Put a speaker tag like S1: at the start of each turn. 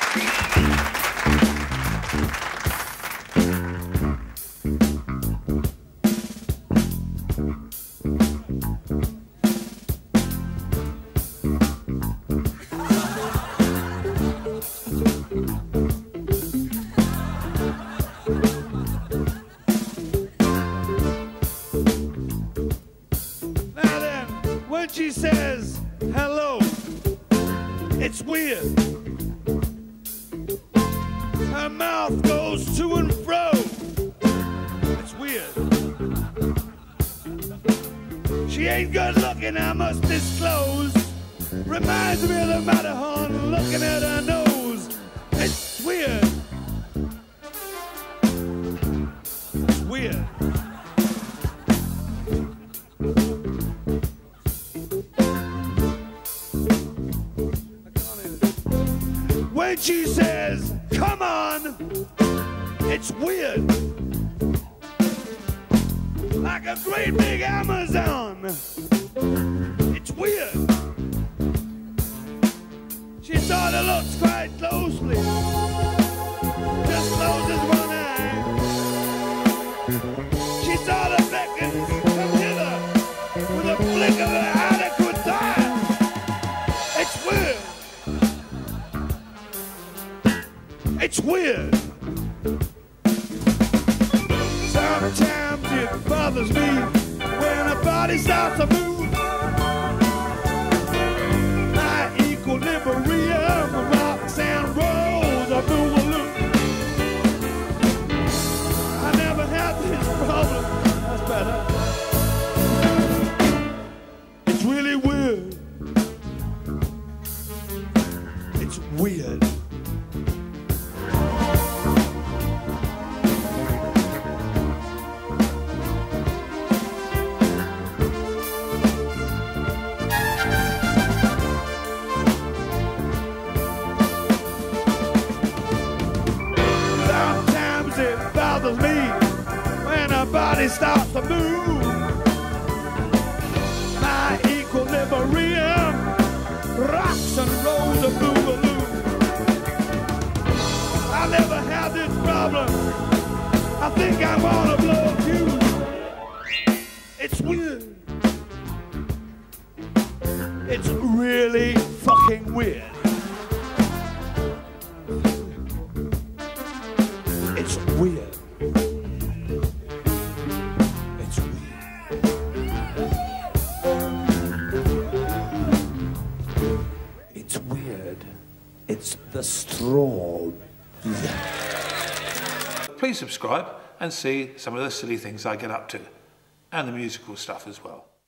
S1: She says hello, it's weird. Her mouth goes to and fro, it's weird. She ain't good looking, I must disclose. Reminds me of the Matterhorn looking at her nose. It's weird. It's weird. When she says, come on, it's weird. Like a great big Amazon. It's weird. She sort of looks quite closely. Just closes one eye. She sort of beckons, come hither, with a flick of her adequate eye. It's weird. It's weird. Sometimes it bothers me when a body starts to move. My equilibrium rocks and rolls a boogaloo. I never had this problem. That's better. It's really weird. It's weird. Me when her body starts to move. My equilibrium rocks and rolls a boogaloo. I never had this problem. I think I wanna blow a fuse. It's weird. It's really fucking weird. It's weird. It's the Strawbs.
S2: Please subscribe and see some of the silly things I get up to, and the musical stuff as well.